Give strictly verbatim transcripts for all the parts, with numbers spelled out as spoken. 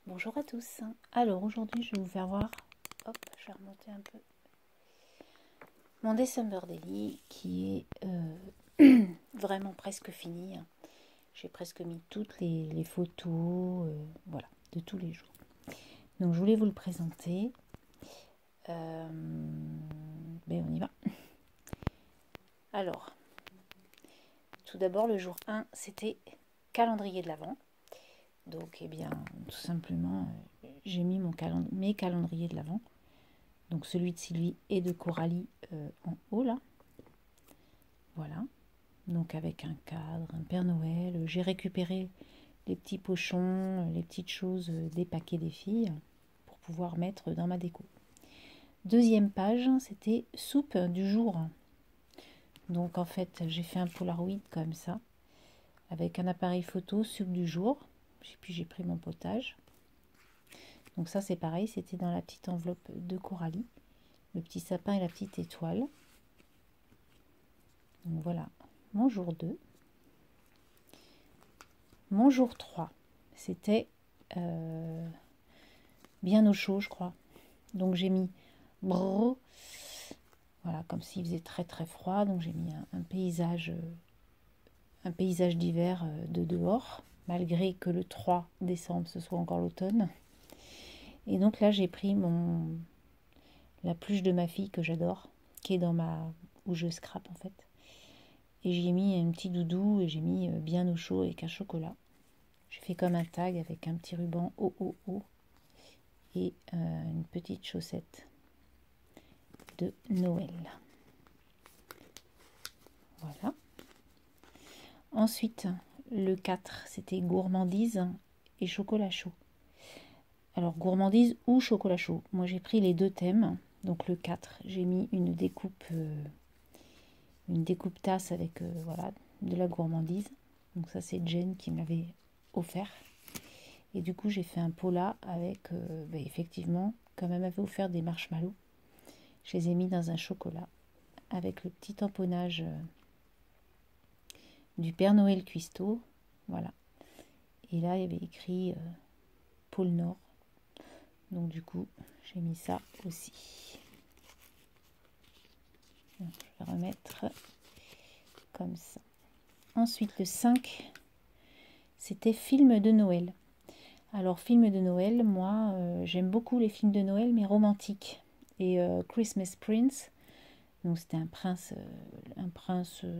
Bonjour à tous. Alors aujourd'hui je vais vous faire voir, hop, je vais remonter un peu, mon December Daily qui est euh, vraiment presque fini. J'ai presque mis toutes les, les photos, euh, voilà, de tous les jours. Donc je voulais vous le présenter. Euh, ben on y va. Alors, tout d'abord le jour un, c'était calendrier de l'Avent. Donc, eh bien, tout simplement, euh, j'ai mis mon calend mes calendriers de l'Avent. Donc, celui de Sylvie et de Coralie euh, en haut, là. Voilà. Donc, avec un cadre, un Père Noël. J'ai récupéré les petits pochons, les petites choses des paquets des filles pour pouvoir mettre dans ma déco. Deuxième page, c'était soupe du jour. Donc, en fait, j'ai fait un Polaroid comme ça, avec un appareil photo, soupe du jour. Puis j'ai pris mon potage. Donc ça c'est pareil, c'était dans la petite enveloppe de Coralie, le petit sapin et la petite étoile. Donc voilà, mon jour deux. Mon jour trois, c'était euh, bien au chaud je crois. Donc j'ai mis brrr, voilà, comme s'il faisait très très froid. Donc j'ai mis un, un paysage, un paysage d'hiver de dehors, malgré que le trois décembre ce soit encore l'automne. Et donc là j'ai pris mon la pluche de ma fille que j'adore, qui est dans ma où je scrape en fait. Et j'y ai mis un petit doudou et j'ai mis bien au chaud avec un chocolat. J'ai fait comme un tag avec un petit ruban O O O et euh, une petite chaussette de Noël. Voilà. Ensuite, le quatre, c'était gourmandise et chocolat chaud. Alors, gourmandise ou chocolat chaud. Moi, j'ai pris les deux thèmes. Donc, le quatre, j'ai mis une découpe, euh, une découpe tasse avec euh, voilà, de la gourmandise. Donc, ça, c'est Jen qui me l'avait offert. Et du coup, j'ai fait un pot là avec, euh, bah, effectivement, comme elle m'avait offert des marshmallows, je les ai mis dans un chocolat avec le petit tamponnage euh, du Père Noël cuistot. Voilà. Et là, il y avait écrit euh, pôle Nord. Donc, du coup, j'ai mis ça aussi. Donc, je vais remettre comme ça. Ensuite, le cinq, c'était film de Noël. Alors, film de Noël, moi, euh, j'aime beaucoup les films de Noël, mais romantiques. Et euh, Christmas Prince, donc c'était un prince, euh, un prince, euh,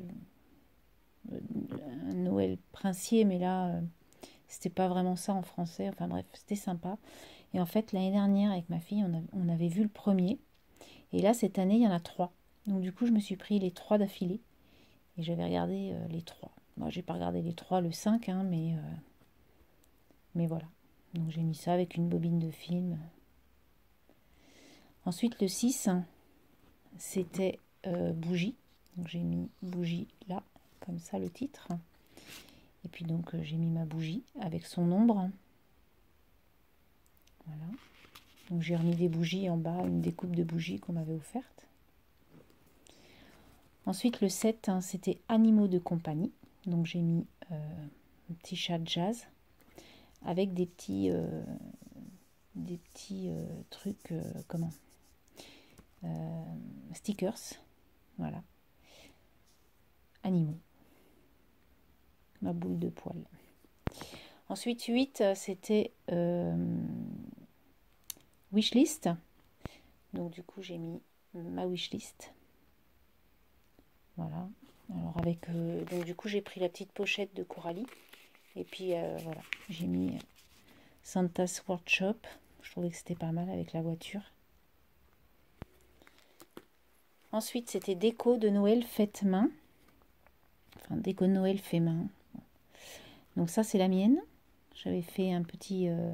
un Noël princier, mais là, euh, c'était pas vraiment ça en français. Enfin bref, c'était sympa. Et en fait, l'année dernière, avec ma fille, on, a, on avait vu le premier. Et là, cette année, il y en a trois. Donc du coup, je me suis pris les trois d'affilée. Et j'avais regardé euh, les trois. Moi, j'ai pas regardé les trois, le cinq, hein, mais, euh, mais voilà. Donc j'ai mis ça avec une bobine de film. Ensuite, le six, c'était euh, bougie. Donc j'ai mis bougie là, comme ça le titre. Et puis donc euh, j'ai mis ma bougie avec son ombre. Voilà. Donc j'ai remis des bougies en bas, une découpe de bougies qu'on m'avait offerte. Ensuite le sept, hein, c'était animaux de compagnie. Donc j'ai mis euh, un petit chat jazz avec des petits euh, des petits euh, trucs euh, comment euh, stickers. Voilà. Animaux. Ma boule de poil. Ensuite huit, c'était euh, wishlist. Donc du coup j'ai mis ma wishlist. Voilà. Alors avec euh, donc du coup j'ai pris la petite pochette de Coralie. Et puis euh, voilà, j'ai mis Santa's Workshop. Je trouvais que c'était pas mal avec la voiture. Ensuite c'était déco de Noël faite main. Enfin déco de Noël fait main. Donc ça c'est la mienne. J'avais fait un petit... Euh,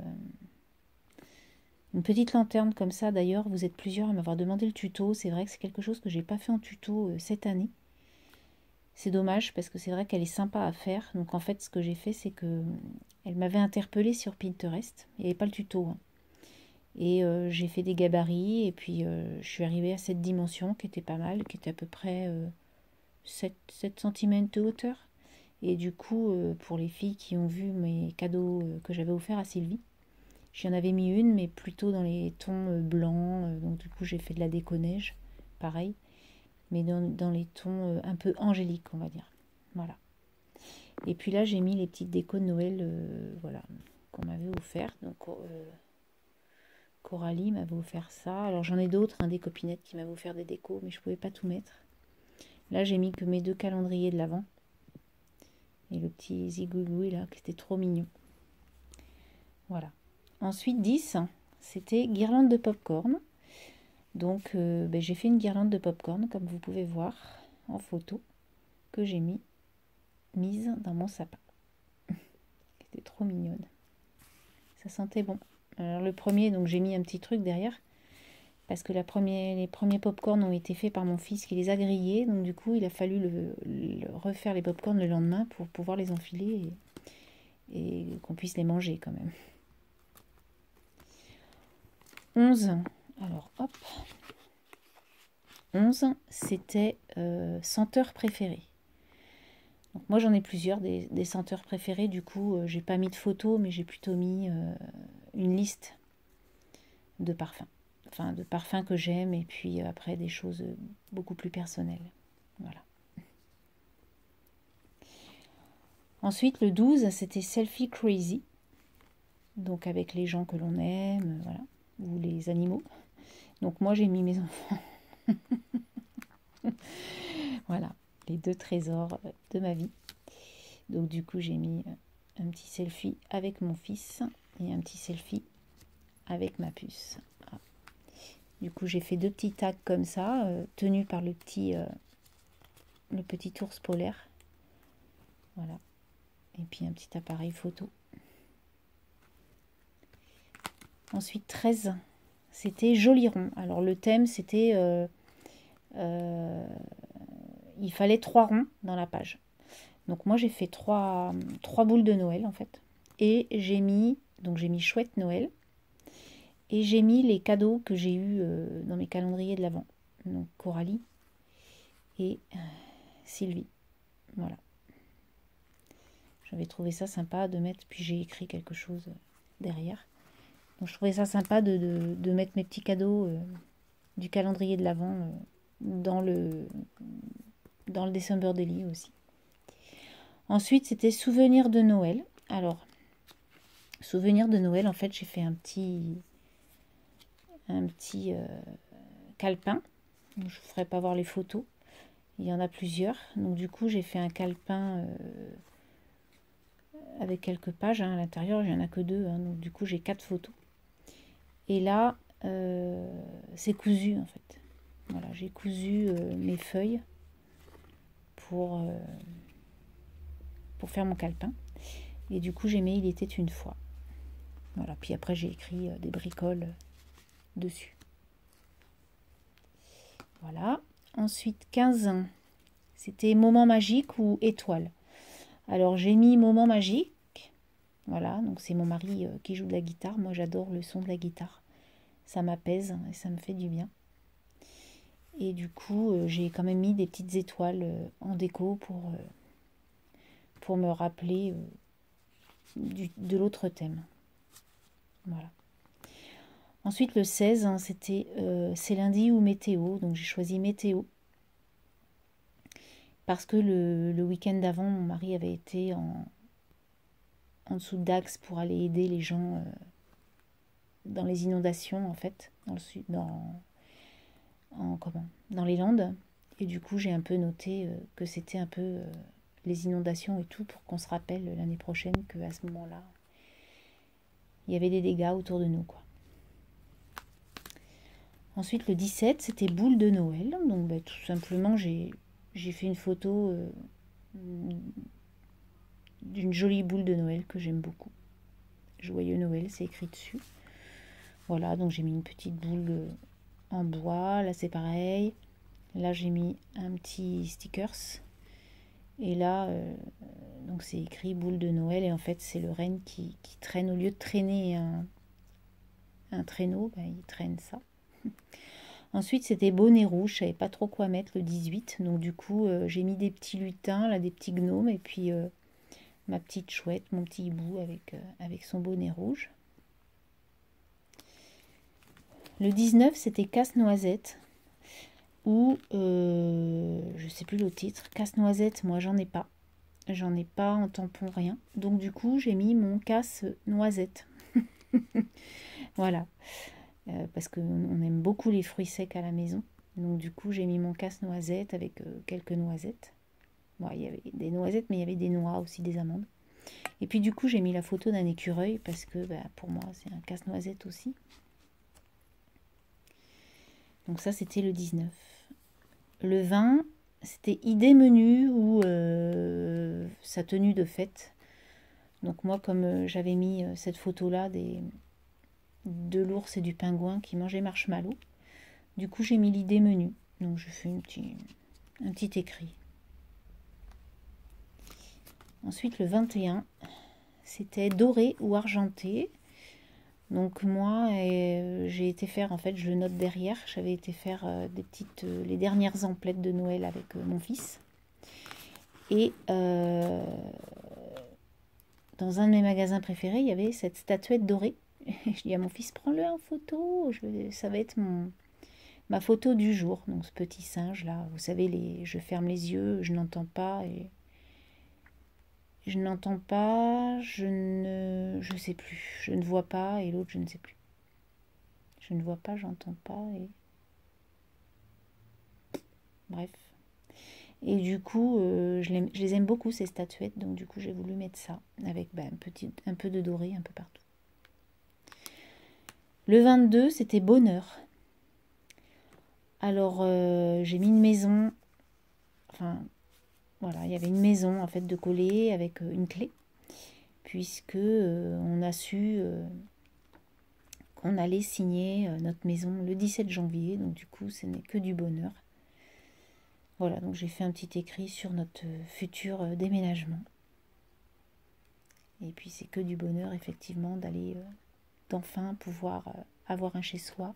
une petite lanterne comme ça. D'ailleurs, vous êtes plusieurs à m'avoir demandé le tuto. C'est vrai que c'est quelque chose que j'ai pas fait en tuto euh, cette année. C'est dommage parce que c'est vrai qu'elle est sympa à faire. Donc en fait, ce que j'ai fait, c'est que elle m'avait interpellée sur Pinterest. Il n'y avait pas le tuto. Hein. Et euh, j'ai fait des gabarits et puis euh, je suis arrivée à cette dimension qui était pas mal, qui était à peu près euh, sept centimètres de hauteur. Et du coup, euh, pour les filles qui ont vu mes cadeaux euh, que j'avais offerts à Sylvie, J'en avais mis une, mais plutôt dans les tons blancs. Donc du coup, j'ai fait de la déco neige, pareil. Mais dans, dans les tons un peu angéliques, on va dire. Voilà. Et puis là, j'ai mis les petites décos de Noël, euh, voilà, qu'on m'avait offert. Donc euh, Coralie m'avait offert ça. Alors j'en ai d'autres, hein, des copinettes qui m'avaient offert des décos, mais je ne pouvais pas tout mettre. Là, j'ai mis que mes deux calendriers de l'Avent. Et le petit zigouigoui là, qui était trop mignon. Voilà. Ensuite, dix, c'était guirlande de popcorn. Donc, euh, ben, j'ai fait une guirlande de popcorn, comme vous pouvez voir en photo, que j'ai mis mise dans mon sapin. C'était trop mignonne. Ça sentait bon. Alors le premier, donc j'ai mis un petit truc derrière, parce que la première, les premiers pop-corn ont été faits par mon fils qui les a grillés. Donc du coup, il a fallu le, le refaire les pop-corn le lendemain pour pouvoir les enfiler et, et qu'on puisse les manger quand même. onze. Alors hop. onze, c'était euh, senteur préférée. Donc moi j'en ai plusieurs des, des senteurs préférées. Du coup, euh, j'ai pas mis de photos, mais j'ai plutôt mis euh, une liste de parfums. Enfin, de parfums que j'aime, et puis après des choses beaucoup plus personnelles. Voilà. Ensuite, le douze, c'était Selfie Crazy. Donc avec les gens que l'on aime, voilà, ou les animaux. Donc moi, j'ai mis mes enfants. Voilà, les deux trésors de ma vie. Donc du coup, j'ai mis un petit selfie avec mon fils et un petit selfie avec ma puce. Voilà. Du coup, j'ai fait deux petits tags comme ça, euh, tenus par le petit, euh, le petit ours polaire. Voilà. Et puis un petit appareil photo. Ensuite, treize, c'était joli rond. Alors le thème, c'était... Euh, euh, il fallait trois ronds dans la page. Donc moi, j'ai fait trois, trois boules de Noël, en fait. Et j'ai mis... Donc j'ai mis chouette Noël. Et j'ai mis les cadeaux que j'ai eus euh, dans mes calendriers de l'Avent. Donc Coralie et euh, Sylvie. Voilà. J'avais trouvé ça sympa de mettre, puis j'ai écrit quelque chose derrière. Donc je trouvais ça sympa de, de, de mettre mes petits cadeaux euh, du calendrier de l'Avent euh, dans le dans le December Daily aussi. Ensuite, c'était souvenir de Noël. Alors, souvenir de Noël, en fait, j'ai fait un petit un petit euh, calepin. Je ne vous ferai pas voir les photos. Il y en a plusieurs. Donc du coup, j'ai fait un calepin euh, avec quelques pages. Hein. À l'intérieur, il n'y en a que deux. Hein. Donc du coup, j'ai quatre photos. Et là, euh, c'est cousu en fait. Voilà, j'ai cousu euh, mes feuilles pour, euh, pour faire mon calepin. Et du coup, j'ai mis Il était une fois. Voilà, puis après, j'ai écrit euh, des bricoles dessus. Voilà. Ensuite, quinze, c'était moment magique ou étoile. Alors, j'ai mis moment magique. Voilà, donc c'est mon mari euh, qui joue de la guitare. Moi, j'adore le son de la guitare. Ça m'apaise et ça me fait du bien. Et du coup, euh, j'ai quand même mis des petites étoiles euh, en déco pour, euh, pour me rappeler euh, du, de l'autre thème. Voilà. Ensuite, le seize, hein, c'était euh, c'est lundi ou météo. Donc, j'ai choisi météo. Parce que le, le week-end d'avant, mon mari avait été en, en dessous de Dax pour aller aider les gens euh, dans les inondations, en fait, dans le sud, dans, en, comment, dans les Landes. Et du coup, j'ai un peu noté euh, que c'était un peu euh, les inondations et tout pour qu'on se rappelle l'année prochaine qu'à ce moment-là, il y avait des dégâts autour de nous, quoi. Ensuite, le dix-sept, c'était boule de Noël. Donc, bah, tout simplement, j'ai, j'ai fait une photo euh, d'une jolie boule de Noël que j'aime beaucoup. Joyeux Noël, c'est écrit dessus. Voilà, donc j'ai mis une petite boule en bois. Là, c'est pareil. Là, j'ai mis un petit stickers. Et là, euh, donc c'est écrit boule de Noël. Et en fait, c'est le renne qui, qui traîne. Au lieu de traîner un, un traîneau, ben, il traîne ça. Ensuite, c'était bonnet rouge. Je savais pas trop quoi mettre le dix-huit. Donc du coup, euh, j'ai mis des petits lutins, là, des petits gnomes. Et puis, euh, ma petite chouette, mon petit hibou avec, euh, avec son bonnet rouge. Le dix-neuf, c'était Casse-Noisette. Ou, euh, je sais plus le titre. Casse-Noisette, moi, j'en ai pas. J'en ai pas en tampon, rien. Donc, du coup, j'ai mis mon Casse-Noisette. Voilà. Euh, parce qu'on aime beaucoup les fruits secs à la maison. Donc, du coup, j'ai mis mon Casse-Noisette avec euh, quelques noisettes. Bon, il y avait des noisettes, mais il y avait des noix aussi, des amandes. Et puis du coup, j'ai mis la photo d'un écureuil parce que bah, pour moi, c'est un casse-noisette aussi. Donc ça, c'était le dix-neuf. Le vingt, c'était idée menu ou euh, sa tenue de fête. Donc moi, comme euh, j'avais mis euh, cette photo-là des, de l'ours et du pingouin qui mangeaient marshmallow, du coup, j'ai mis l'idée menu. Donc je fais une petit, un petit écrit. Ensuite, le vingt et un, c'était doré ou argenté. Donc moi, euh, j'ai été faire, en fait, je le note derrière, j'avais été faire euh, des petites, euh, les dernières emplettes de Noël avec euh, mon fils. Et euh, dans un de mes magasins préférés, il y avait cette statuette dorée. Et je dis à mon fils, prends-le en photo, je, ça va être mon, ma photo du jour. Donc ce petit singe là, vous savez, les, je ferme les yeux, je n'entends pas et je n'entends pas, je ne, je sais plus, je ne vois pas et l'autre je ne sais plus. Je ne vois pas, j'entends pas et bref. Et du coup, euh, je, je les aime beaucoup ces statuettes, donc du coup j'ai voulu mettre ça avec bah, un, petit, un peu de doré un peu partout. Le vingt-deux, c'était bonheur. Alors euh, j'ai mis une maison, enfin voilà, il y avait une maison en fait de coller avec euh, une clé, puisque euh, on a su euh, qu'on allait signer euh, notre maison le dix-sept janvier, donc du coup ce n'est que du bonheur. Voilà, donc j'ai fait un petit écrit sur notre futur euh, déménagement. Et puis c'est que du bonheur effectivement d'aller, euh, d'enfin pouvoir euh, avoir un chez soi.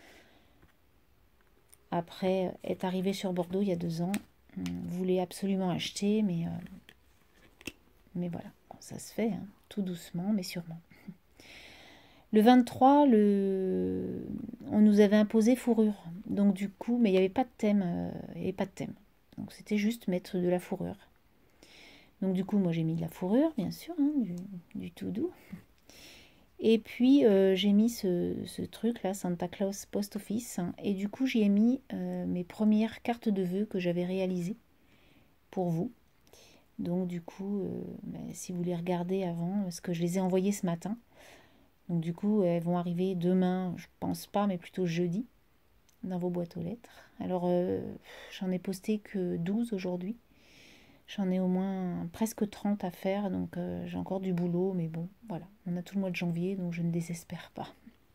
Après euh, être arrivé sur Bordeaux il y a deux ans, on voulait absolument acheter, mais, euh, mais voilà, bon, ça se fait, hein, tout doucement, mais sûrement. Le vingt-trois, le... on nous avait imposé fourrure, donc du coup, mais il n'y avait pas de thème, euh, il n'y avait pas de thème. Donc c'était juste mettre de la fourrure. Donc du coup, moi j'ai mis de la fourrure, bien sûr, hein, du, du tout doux. Et puis euh, j'ai mis ce, ce truc là, Santa Claus Post Office. Hein, et du coup, j'y ai mis euh, mes premières cartes de vœux que j'avais réalisées pour vous. Donc du coup, euh, bah, si vous les regardez avant, parce que je les ai envoyées ce matin. Donc du coup, elles vont arriver demain, je pense pas, mais plutôt jeudi, dans vos boîtes aux lettres. Alors, euh, j'en ai posté que douze aujourd'hui. J'en ai au moins presque trente à faire, donc euh, j'ai encore du boulot, mais bon, voilà. On a tout le mois de janvier, donc je ne désespère pas.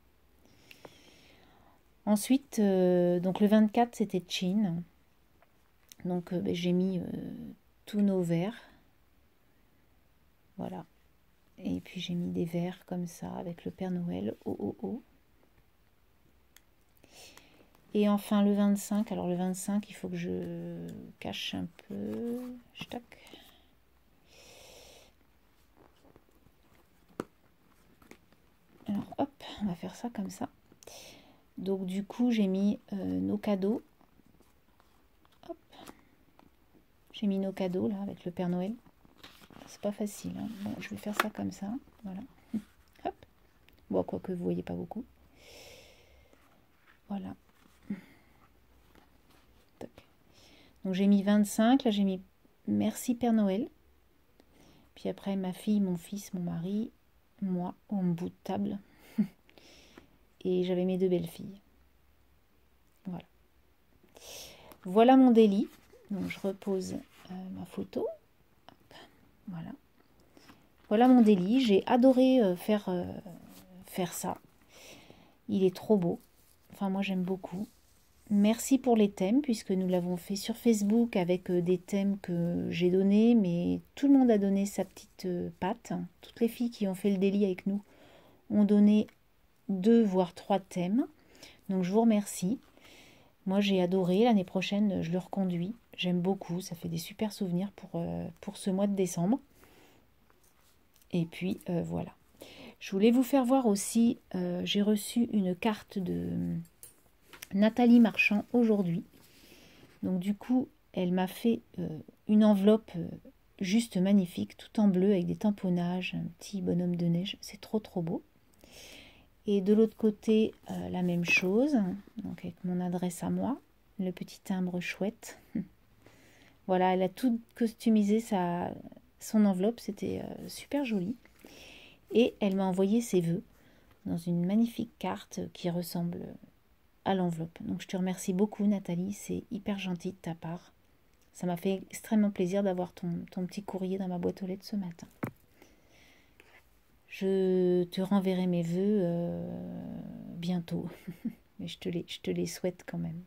Ensuite, euh, donc le vingt-quatre, c'était Chin. Donc euh, ben, j'ai mis euh, tous nos verres. Voilà. Et puis j'ai mis des verres comme ça, avec le Père Noël, oh oh oh. Et enfin le vingt-cinq, alors le vingt-cinq, il faut que je cache un peu. Tac. Alors hop, on va faire ça comme ça. Donc du coup j'ai mis euh, nos cadeaux. Hop. J'ai mis nos cadeaux là avec le Père Noël. C'est pas facile. Hein. Bon, je vais faire ça comme ça. Voilà. Hop. Bon, quoique vous voyez pas beaucoup. Voilà. Tac. Donc j'ai mis vingt-cinq. Là j'ai mis merci Père Noël. Puis après ma fille, mon fils, mon mari, moi au bout de table. Et j'avais mes deux belles filles. Voilà. Voilà mon délit. Donc je repose euh, ma photo. Hop. Voilà. Voilà mon délit. J'ai adoré euh, faire, euh, faire ça. Il est trop beau. Enfin moi j'aime beaucoup. Merci pour les thèmes, puisque nous l'avons fait sur Facebook avec euh, des thèmes que j'ai donnés, mais tout le monde a donné sa petite euh, patte. Toutes les filles qui ont fait le délit avec nous ont donné deux voire trois thèmes. Donc je vous remercie. Moi j'ai adoré. L'année prochaine je le reconduis. J'aime beaucoup. Ça fait des super souvenirs pour, euh, pour ce mois de décembre. Et puis euh, voilà. Je voulais vous faire voir aussi, euh, j'ai reçu une carte de Nathalie Marchand aujourd'hui. Donc du coup, elle m'a fait euh, une enveloppe euh, juste magnifique, tout en bleu avec des tamponnages, un petit bonhomme de neige. C'est trop trop beau. Et de l'autre côté, euh, la même chose, donc avec mon adresse à moi, le petit timbre chouette. Voilà, elle a tout customisé sa, son enveloppe, c'était euh, super joli. Et elle m'a envoyé ses vœux dans une magnifique carte qui ressemble à l'enveloppe. Donc je te remercie beaucoup Nathalie, c'est hyper gentil de ta part. Ça m'a fait extrêmement plaisir d'avoir ton, ton petit courrier dans ma boîte aux lettres ce matin. Je te renverrai mes vœux euh, bientôt, mais je te, les, je te les souhaite quand même.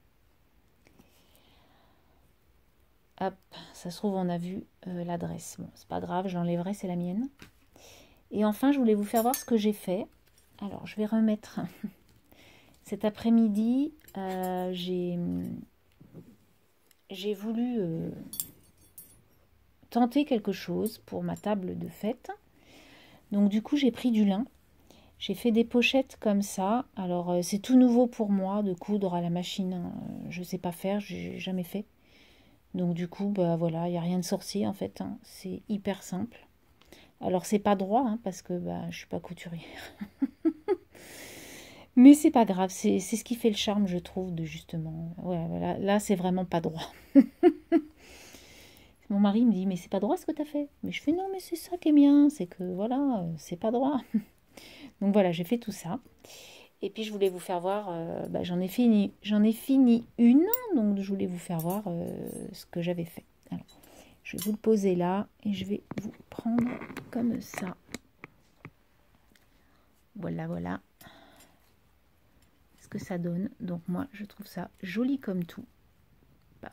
Hop, ça se trouve on a vu euh, l'adresse. Bon, c'est pas grave, je l'enlèverai, c'est la mienne. Et enfin, je voulais vous faire voir ce que j'ai fait. Alors, je vais remettre... Cet après-midi, euh, j'ai j'ai voulu euh, tenter quelque chose pour ma table de fête. Donc du coup, j'ai pris du lin. J'ai fait des pochettes comme ça. Alors, euh, c'est tout nouveau pour moi de coudre à la machine. Euh, je ne sais pas faire, j'ai jamais fait. Donc du coup, bah voilà, il n'y a rien de sorcier en fait. Hein. C'est hyper simple. Alors, c'est pas droit hein, parce que bah, je suis pas couturière. Mais c'est pas grave, c'est ce qui fait le charme, je trouve, de justement... Ouais, voilà, là, c'est vraiment pas droit. Mon mari me dit, mais c'est pas droit ce que tu as fait. Mais je fais, non, mais c'est ça qui est bien, c'est que, voilà, c'est pas droit. Donc voilà, j'ai fait tout ça. Et puis, je voulais vous faire voir, euh, bah, j'en ai fini, j'en ai fini une, donc je voulais vous faire voir euh, ce que j'avais fait. Alors, je vais vous le poser là, et je vais vous prendre comme ça. Voilà, voilà. Que ça donne. Donc moi je trouve ça joli comme tout. Paf.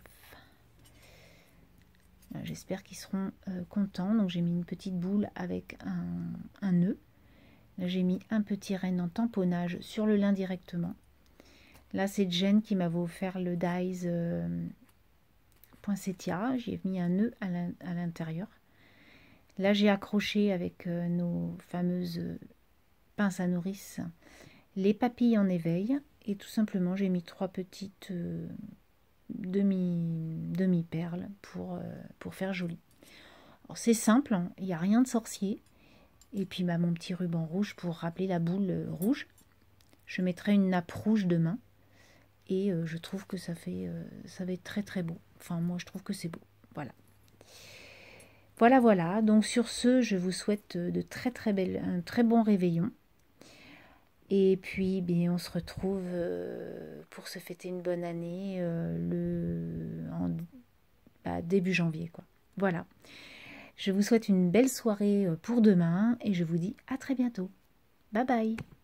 J'espère qu'ils seront euh, contents. Donc j'ai mis une petite boule avec un, un nœud. Là j'ai mis un petit renne en tamponnage sur le lin directement. Là c'est Jen qui m'avait offert le dies euh, poinsettia. J'ai mis un nœud à l'intérieur. Là j'ai accroché avec euh, nos fameuses pinces à nourrice les papilles en éveil. Et tout simplement, j'ai mis trois petites euh, demi, demi-perles pour, euh, pour faire joli. Alors c'est simple, hein, il n'y a rien de sorcier. Et puis bah, mon petit ruban rouge pour rappeler la boule euh, rouge. Je mettrai une nappe rouge demain. Et euh, je trouve que ça fait euh, ça va être très très beau. Enfin moi je trouve que c'est beau. Voilà. Voilà voilà. Donc sur ce, je vous souhaite de très très belles, un très bon réveillon. Et puis, bien, on se retrouve euh, pour se fêter une bonne année euh, le en, bah, début janvier, quoi. Voilà. Je vous souhaite une belle soirée pour demain et je vous dis à très bientôt. Bye bye.